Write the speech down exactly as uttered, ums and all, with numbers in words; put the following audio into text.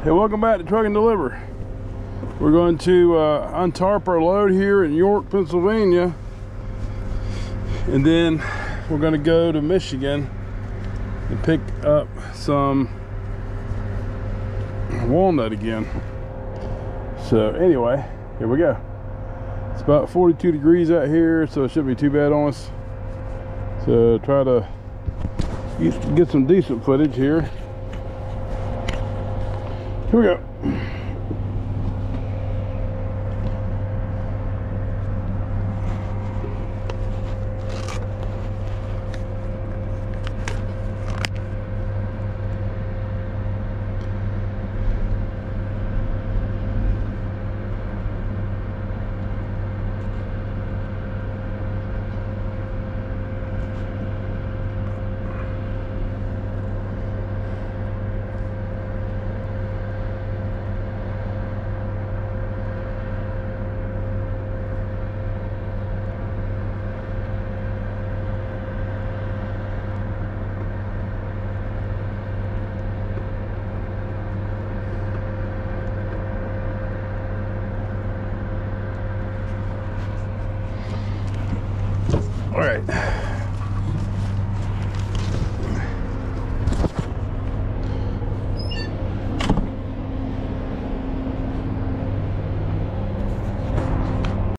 Hey, welcome back to Truck and Deliver. We're going to uh, untarp our load here in York, Pennsylvania, and then we're going to go to Michigan and pick up some walnut again. So anyway, here we go. It's about forty-two degrees out here, so it shouldn't be too bad on us. So try to get some decent footage here. Here we go. All right.